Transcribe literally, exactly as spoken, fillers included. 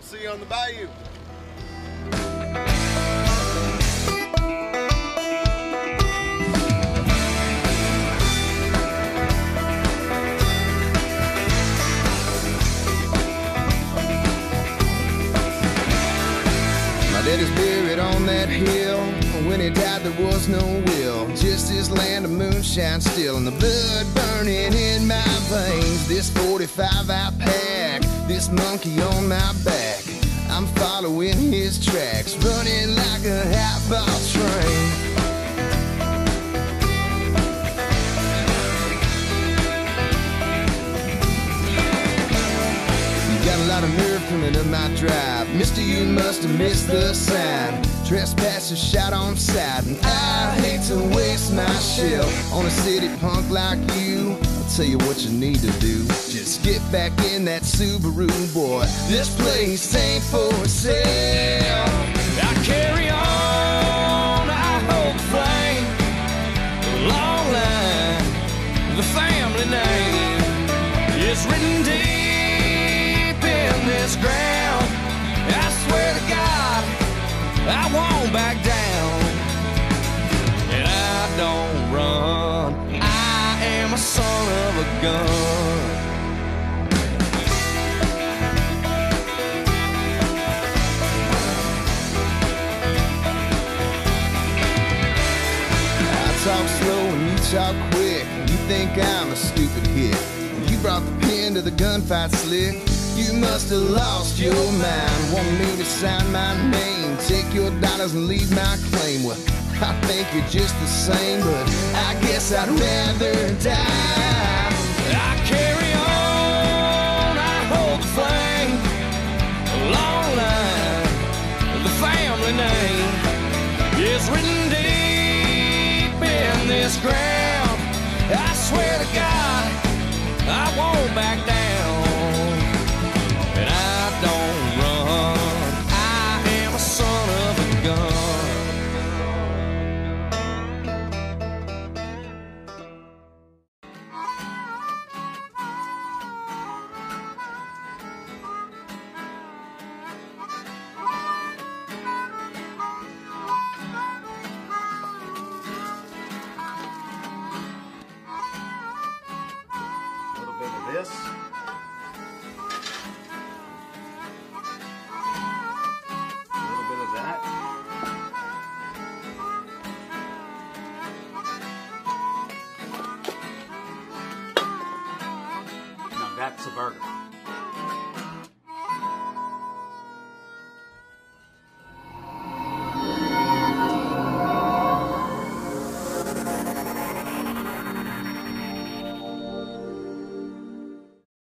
See you on the bayou. Daddy's buried on that hill. When he died there was no will, just this land of moonshine still, and the blood burning in my veins. This forty-five I pack, this monkey on my back, I'm following his tracks, running like a half-ball train. Got a lot of nerve coming up my drive. Mister, you must have missed the sign. Trespassers shot on sight, and I hate to waste my shell on a city punk like you. I'll tell you what you need to do. Just get back in that Subaru, boy. This place ain't for sale. I carry on, I hold the flame, the long line, the family name. It's written deep this ground. I swear to God, I won't back down, and I don't run. I am a son of a gun. I talk slow and you talk quick. You think I'm a stupid hit. You brought the pen to the gunfight slick. You must have lost your mind. Want me to sign my name, take your dollars and leave my claim. Well, I think you're just the same, but I guess I'd rather die. I carry on, I hold the flame, a long line, the family name is written deep in this ground. I swear to God, I won't back down. And I don't run, I am a son of a gun. A little bit of this. That's a burger.